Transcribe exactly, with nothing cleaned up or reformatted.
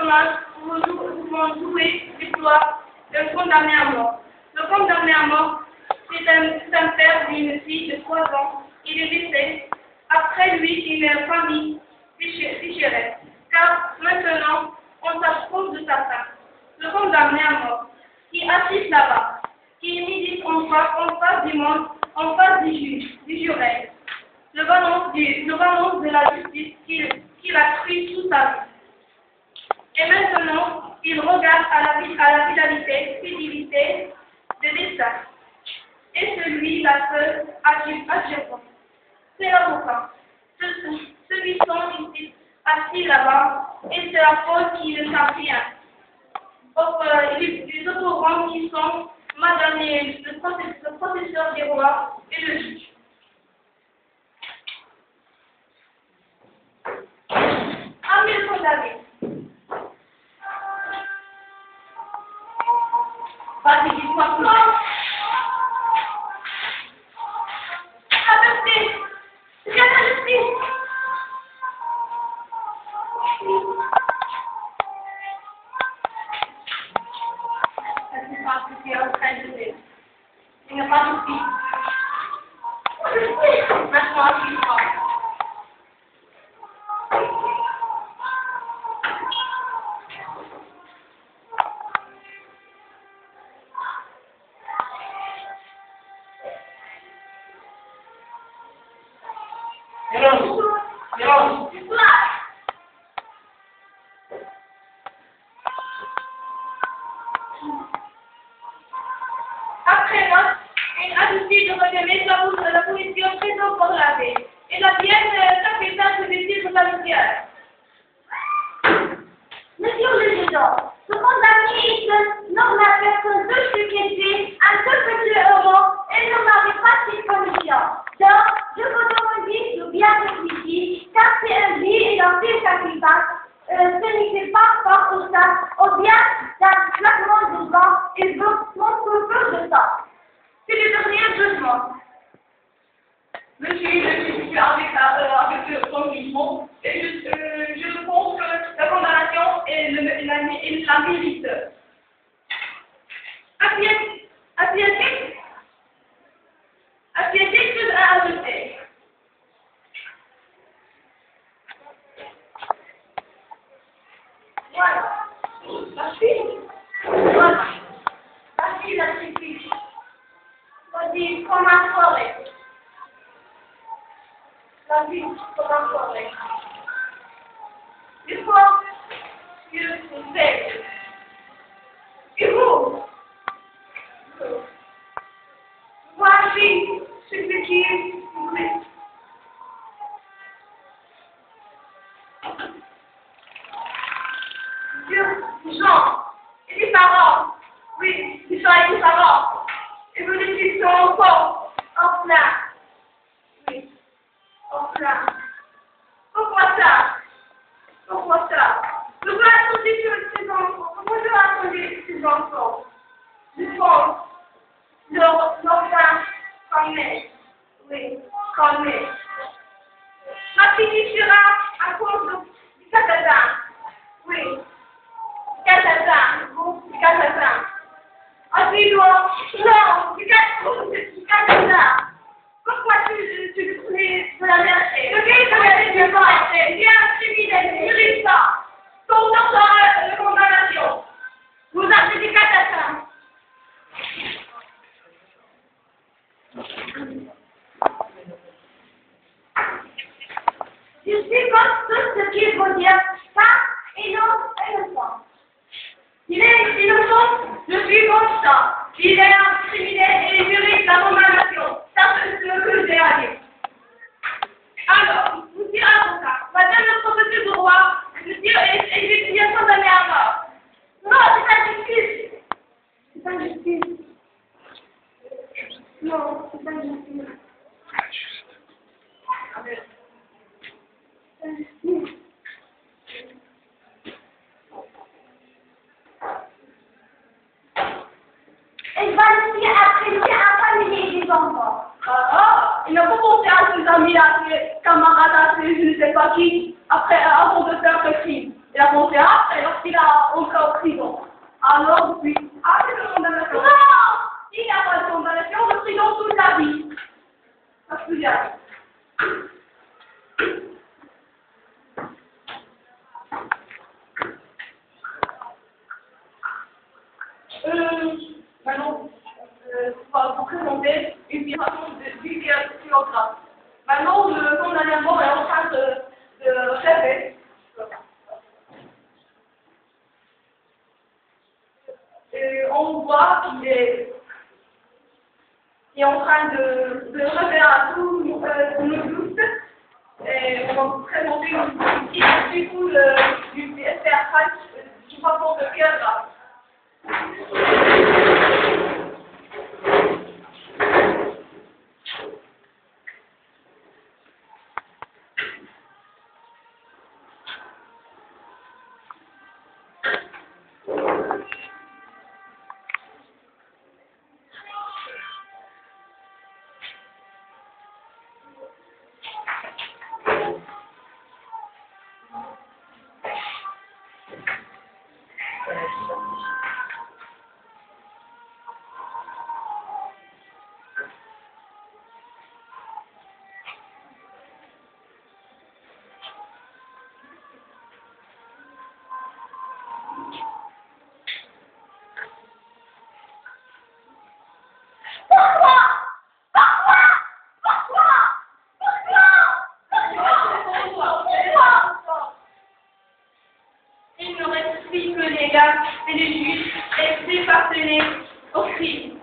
personnages vous, vous vont jouer l'histoire d'un condamné à mort. Le condamné à mort, c'est un, un père d'une fille de trois ans. Il est décédé. Après lui, une famille fichérée. Car maintenant, on s'approche de sa fin. Le condamné à mort, qui assiste là-bas, qui médite en face, en face du monde, en face du juge, du juré. Le balance, du, le balance de la justice qu'il qu'il a cru toute sa vie. Et maintenant, il regarde à la, à la fidélité, fidélité de destin. Et celui la seule adjuvant. C'est l'avocat. Celui sont ici, assis là-bas, et c'est la faute qui ne savent rien. Euh, les, les autorants qui sont madame et le professeur, le professeur des rois et le juge. Amis le condamné. Vas-y, dis-moi tout. La justice. C'est bien la justice. Il est en train de dire. Il n'y a pas de fille. Maintenant, assis-toi. Silence. Silence. Après moi, une attitude de retenir la, la position présente pour la paix. Et la tienne, capitale se vestir de la lumière. Monsieur le Président, ce condamné est une normale personne de subjective, un seul petit euro, et ne m'avait pas cette commission. Donc, je vous demande de bien réfléchir, car c'est un vie et un fait sacrifice. Euh, ce n'était pas fort pour ça, ou bien d'un claquement de vent et mon peu de temps. C'est le dernier jugement. Monsieur, je suis avec, euh, avec son jugement, et je, euh, je pense que la condamnation est, le, la, est la mérite. Assiette, assiette, assiette, chose à ajouter. Voilà. La fille. Voilà. La fille, la fille. On dit comme un forêt. La vie comme un forêt. Il faut que vous êtes. Et vous? Voici ce qui vous est. Dieu, Jean, et les parents, oui, ils sont avec les parents, et vous les sont encore en plein, oui, en plein. Pourquoi ça? Pourquoi ça? Pourquoi attendez sur ces enfants? Pourquoi je attendez ces enfants? Je pense, leur, leur fin, comme est, oui, comme est. Ma fille sera à cause du catastrophe, oui. Catastrophe, vous, catastrophe. Assis-toi, non, du catastrophe. Pourquoi tu, tu le prenais de la vérité? Le fait que la vérité n'est pas assez, bien criminel, il risque ça. Ton nom sera de condamnation. Vous avez des catastrophes. Je suis contre tout ce qu'il faut dire, ça et non, innocent. Il est innocent, je suis contre ça. Il est un criminel et il mérite la condamnation. Ça, c'est ce que j'ai à dire. Alors, monsieur avocat, madame le professeur du roi, monsieur est bien condamné à mort. Non, c'est injustice. C'est injustice. Non, c'est injustice. C'est injustice. Elle va laisser après lui un familier des enfants. Ah, il n'a pas pensé à ses amis, à ses camarades, à ses je ne sais pas qui, après, avant de faire ce crime. Il a monté après lorsqu'il a entré en prison. Alors, puis, après la condamnation. Non! Il n'y a pas de condamnation de prison toute la vie. Parce que j'ai Euh, maintenant, euh, on va vous présenter une vibration du kilogramme. Maintenant, le condamné à mort est en train de, de rêver. Et on voit qu'il est, il est en train de, de rêver à tous euh, nos doutes. Et on va vous présenter une petite du coup le, du S R cinq du rapport de kilogramme. Pourquoi? Pourquoi? Pourquoi? Pourquoi? Pourquoi? Il ne reste plus que les gars et les juges et les partenaires au crime.